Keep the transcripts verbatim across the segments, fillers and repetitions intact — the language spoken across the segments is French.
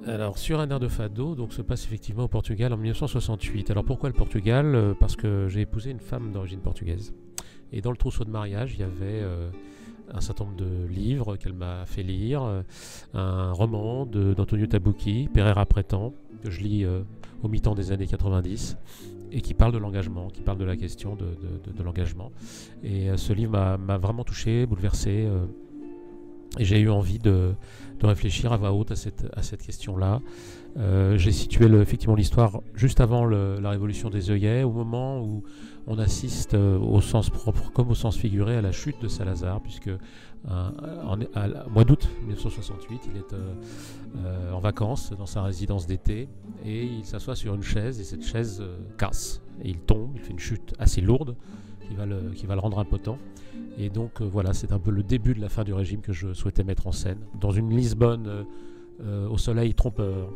Alors, sur un air de fado, donc se passe effectivement au Portugal en mille neuf cent soixante-huit. Alors pourquoi le Portugal? Euh, Parce que j'ai épousé une femme d'origine portugaise. Et dans le trousseau de mariage, il y avait euh, un certain nombre de livres qu'elle m'a fait lire, euh, un roman de- d'Antonio Tabucchi, Pereira Prétend, que je lis euh, au mi-temps des années quatre-vingt-dix, et qui parle de l'engagement, qui parle de la question de, de- de- de l'engagement. Et euh, ce livre m'a m'a vraiment touché, bouleversé, euh, et j'ai eu envie de, de réfléchir à voix haute à cette, à cette question-là. Euh, j'ai situé le- effectivement l'histoire juste avant le- la révolution des œillets, au moment où on assiste euh, au sens propre comme au sens figuré à la chute de Salazar, puisque euh, en, à, à, au mois d'août mille neuf cent soixante-huit, il est euh, euh, en vacances dans sa résidence d'été et il s'assoit sur une chaise et cette chaise euh, casse et il tombe, il fait une chute assez lourde qui va le, qui va le rendre impotent. Et donc euh, voilà, c'est un peu le début de la fin du régime que je souhaitais mettre en scène dans une Lisbonne euh, euh, au soleil trompeur.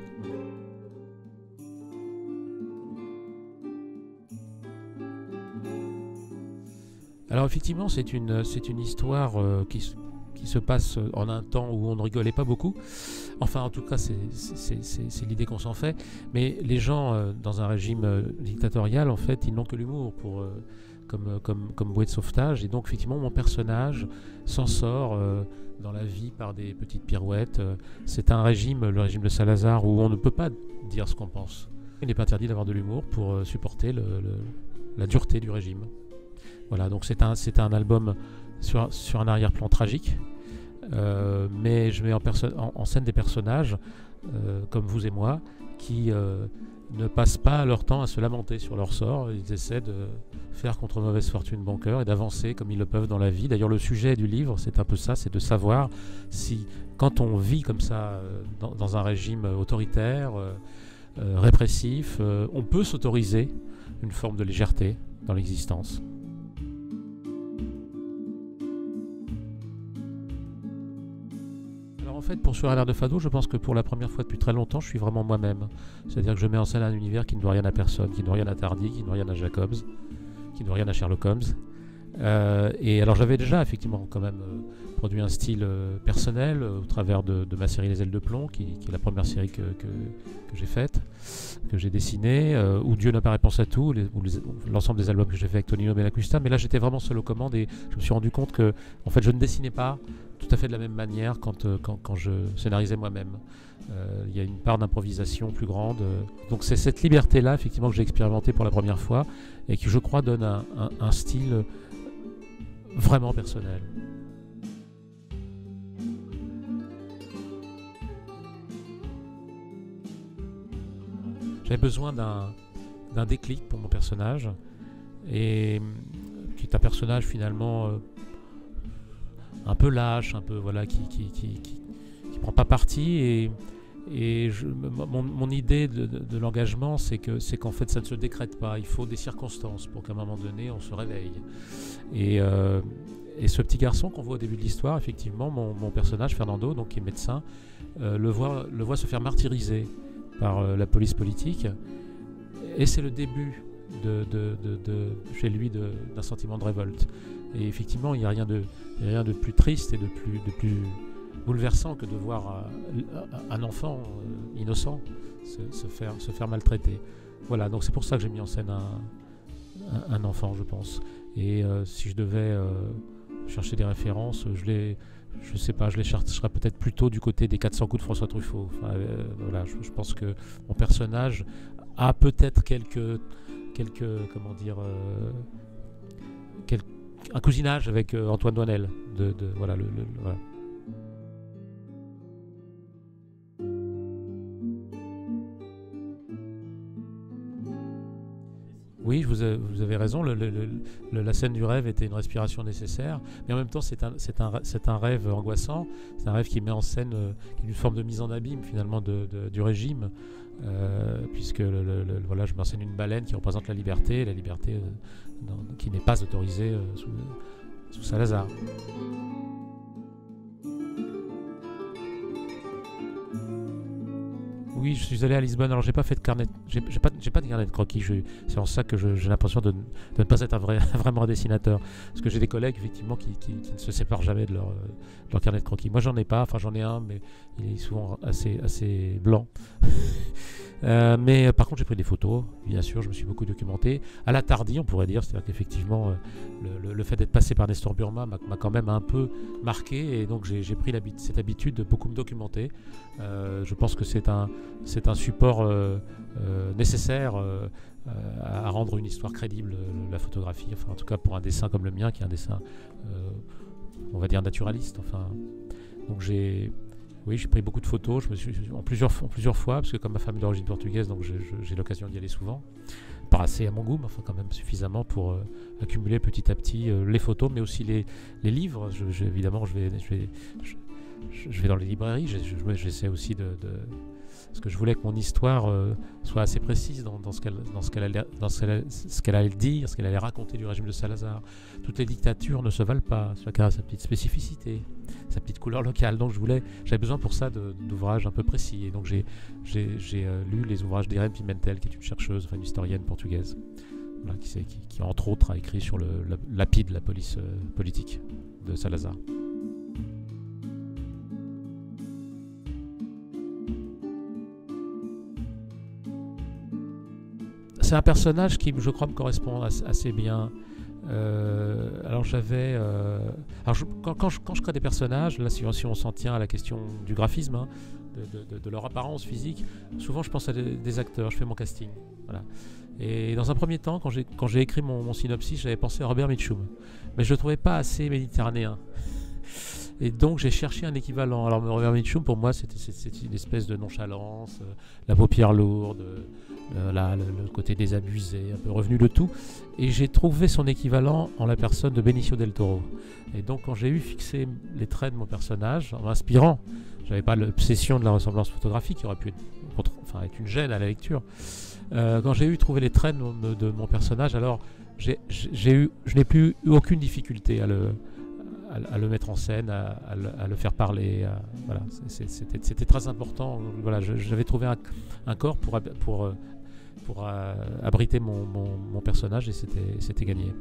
Alors effectivement, c'est une, c'est une histoire euh, qui, qui se passe en un temps où on ne rigolait pas beaucoup. Enfin, en tout cas, c'est, c'est, c'est, c'est l'idée qu'on s'en fait. Mais les gens, euh, dans un régime euh, dictatorial, en fait, ils n'ont que l'humour pour, euh, comme, comme, comme bouée de sauvetage. Et donc, effectivement, mon personnage s'en sort euh, dans la vie par des petites pirouettes. Euh, C'est un régime, le régime de Salazar, où on ne peut pas dire ce qu'on pense. Il n'est pas interdit d'avoir de l'humour pour euh, supporter le, le, la dureté du régime. Voilà, donc c'est un, c'est un album sur, sur un arrière-plan tragique, euh, mais je mets en, perso- en, en scène des personnages, euh, comme vous et moi, qui euh, ne passent pas leur temps à se lamenter sur leur sort. Ils essaient de faire contre mauvaise fortune bon cœur et d'avancer comme ils le peuvent dans la vie. D'ailleurs, le sujet du livre, c'est un peu ça, c'est de savoir si, quand on vit comme ça, euh, dans, dans un régime autoritaire, euh, euh, répressif, euh, on peut s'autoriser une forme de légèreté dans l'existence. Alors en fait, pour Sur un air de fado, je pense que pour la première fois depuis très longtemps, je suis vraiment moi-même. C'est-à-dire que je mets en scène un univers qui ne doit rien à personne, qui ne doit rien à Tardy, qui ne doit rien à Jacobs, qui ne doit rien à Sherlock Holmes. Euh, et alors j'avais déjà effectivement quand même euh, produit un style euh, personnel euh, au travers de, de ma série Les Ailes de Plomb, qui, qui est la première série que, que, que j'ai faite, que j'ai dessinée, euh, où Dieu n'a pas réponse à tout, les, les, l'ensemble des albums que j'ai fait avec Tonino Benacquista. Mais là j'étais vraiment seul aux commandes et je me suis rendu compte que en fait je ne dessinais pas tout à fait de la même manière quand, euh, quand, quand je scénarisais moi-même. Euh, il y a une part d'improvisation plus grande. Euh, donc c'est cette liberté-là effectivement que j'ai expérimenté pour la première fois et qui je crois donne un, un, un style vraiment personnel. J'avais besoin d'un, d'un déclic pour mon personnage, et qui est un personnage finalement euh, un peu lâche, un peu voilà, qui qui, qui, qui, qui prend pas parti. Et, et je, mon, mon idée de, de, de l'engagement, c'est que c'est qu'en fait ça ne se décrète pas. Il faut des circonstances pour qu'à un moment donné on se réveille. Et euh, Et ce petit garçon qu'on voit au début de l'histoire, effectivement, mon, mon personnage, Fernando, donc, qui est médecin, euh, le, voit, le voit se faire martyriser par euh, la police politique. Et c'est le début de, de, de, de, chez lui de, d'un sentiment de révolte. Et effectivement, il n'y a rien de, il y a rien de plus triste et de plus, de plus bouleversant que de voir un, un enfant euh, innocent se, se, faire, se faire maltraiter. Voilà, donc c'est pour ça que j'ai mis en scène un, un, un enfant, je pense. Et euh, si je devais euh, chercher des références, je les, je sais pas, je les chercherais peut-être plutôt du côté des quatre cents coups de François Truffaut. Enfin, euh, voilà, je, je pense que mon personnage a peut-être quelques, quelques, comment dire, euh, quelques, un cousinage avec euh, Antoine Doinel. De, de, voilà, le, le, voilà. Oui, vous avez, vous avez raison, le, le, le, la scène du rêve était une respiration nécessaire, mais en même temps c'est un, c'est un, c'est un rêve angoissant, c'est un rêve qui met en scène euh, une forme de mise en abîme finalement de, de, du régime, euh, puisque le, le, le, voilà, je mets en scène une baleine qui représente la liberté, la liberté euh, dans, qui n'est pas autorisée euh, sous, sous Salazar. oui, je suis allé à Lisbonne. Alors, j'ai pas fait de carnet. J'ai j'ai pas, j'ai pas de carnet de croquis. C'est en ça que je- j'ai l'impression de, ne de ne pas être un vrai, vraiment un dessinateur. Parce que j'ai des collègues, effectivement, qui, qui- qui ne se séparent jamais de leur, euh, de leur carnet de croquis. Moi, j'en ai pas. Enfin, j'en ai un, mais il est souvent assez, assez blanc. Euh, mais euh, par contre, j'ai pris des photos, bien sûr, je me suis beaucoup documenté. À la tardy, on pourrait dire, c'est-à-dire qu'effectivement, euh, le, le- le fait d'être passé par Nestor Burma m'a m'a quand même un peu marqué, et donc j'ai j'ai pris l'habit- cette habitude de beaucoup me documenter. Euh, je pense que c'est un, c'est un support euh, euh, nécessaire euh, euh, à rendre une histoire crédible, euh, la photographie, enfin en tout cas pour un dessin comme le mien, qui est un dessin, euh, on va dire, naturaliste. Enfin, donc j'ai oui, j'ai pris beaucoup de photos, je me suis, en, plusieurs, en plusieurs fois, parce que comme ma femme est d'origine portugaise, donc je- je- j'ai l'occasion d'y aller souvent. Pas assez à mon goût, mais enfin quand même suffisamment pour euh, accumuler petit à petit euh, les photos, mais aussi les, les livres. Je, je- évidemment, je vais, je, vais, je, je vais dans les librairies, je- je- j'essaie aussi de, de- parce que je voulais que mon histoire euh, soit assez précise dans, dans ce qu'elle dans ce qu'elle allait, dans ce qu'elle allait- ce qu'elle allait dire, ce qu'elle allait raconter du régime de Salazar. Toutes les dictatures ne se valent pas, chacun a sa petite spécificité, sa petite couleur locale. Donc je voulais, j'avais besoin pour ça de- d'ouvrages un peu précis. Et donc j'ai j'ai- j'ai, euh, lu les ouvrages d'Irene Pimentel, qui est une chercheuse, enfin une historienne portugaise, voilà, qui, s'est- qui, qui, entre autres a écrit sur le la, lapide, la police euh, politique de Salazar. C'est un personnage qui, je crois, me correspond as- assez bien. Euh, alors j'avais, euh, alors je- quand, quand je, quand je crée des personnages, là si, si on s'en tient à la question du graphisme, hein, de, de- de- de leur apparence physique, souvent je pense à des, des acteurs, je fais mon casting. Voilà. Et dans un premier temps, quand j'ai quand j'ai écrit mon, mon synopsis, j'avais pensé à Robert Mitchum, mais je le trouvais pas assez méditerranéen. Et donc j'ai cherché un équivalent. Alors Robert Mitchum, pour moi, c'était c'est- c'est une espèce de nonchalance, euh, la paupière lourde, euh, la- le, le côté désabusé, un peu revenu de tout. Et j'ai trouvé son équivalent en la personne de Benicio del Toro. Et donc quand j'ai eu fixé les traits de mon personnage, en m'inspirant, j'avais pas l'obsession de la ressemblance photographique qui aurait pu être, enfin, être une gêne à la lecture. Euh, quand j'ai eu trouvé les traits de mon, de mon personnage, alors j'ai j'ai eu, je n'ai plus eu aucune difficulté à le, à, à le mettre en scène, à, à, le, à le faire parler. À, voilà, c'était, c'était très important. Voilà, j'avais trouvé un, un corps pour, pour, pour euh, abriter mon, mon, mon personnage, et c'était, c'était gagné.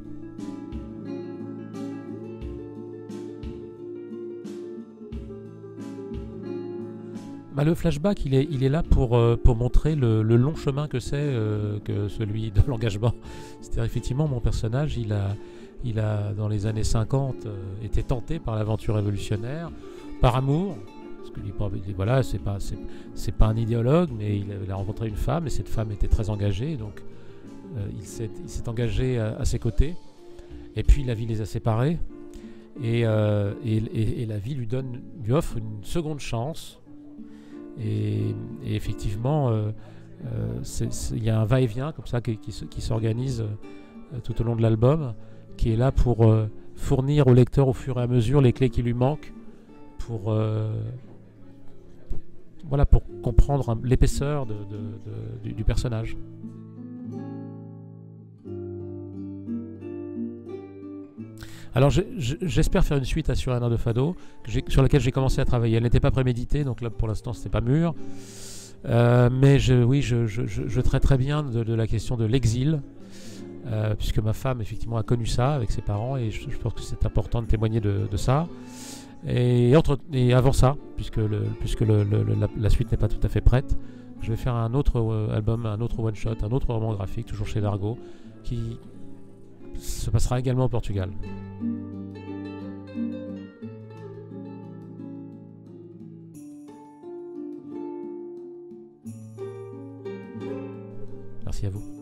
Bah, le flashback, il est, il est là pour, euh, pour montrer le, le long chemin que c'est euh, que celui de l'engagement. C'est-à-dire, effectivement, mon personnage, il a, il a dans les années cinquante, euh, été tenté par l'aventure révolutionnaire, par amour. Parce que il, voilà, c'est pas, c'est, c'est pas un idéologue, mais il a, il a rencontré une femme, et cette femme était très engagée, donc euh, il, s'est, il s'est engagé à, à ses côtés. Et puis la vie les a séparés, et, euh, et, et, et la vie lui, donne, lui offre une seconde chance. Et, et effectivement, euh, euh, il y a un va-et-vient comme ça qui, qui, qui s'organise euh, tout au long de l'album, qui est là pour euh, fournir au lecteur au fur et à mesure les clés qui lui manquent pour, euh, voilà, pour comprendre un, l'épaisseur de, de, de, du, du personnage. Alors j'espère faire une suite à Sur un air de Fado, sur laquelle j'ai commencé à travailler. Elle n'était pas préméditée, donc là pour l'instant c'était pas mûr. Euh, mais je, oui, je, je, je, je traite très bien de, de la question de l'exil, euh, puisque ma femme effectivement a connu ça avec ses parents, et je, je pense que c'est important de témoigner de, de ça. Et, entre, et avant ça, puisque, le, puisque le, le, la, la suite n'est pas tout à fait prête, je vais faire un autre euh, album, un autre one-shot, un autre roman graphique, toujours chez Largo, qui se passera également au Portugal. Merci à vous.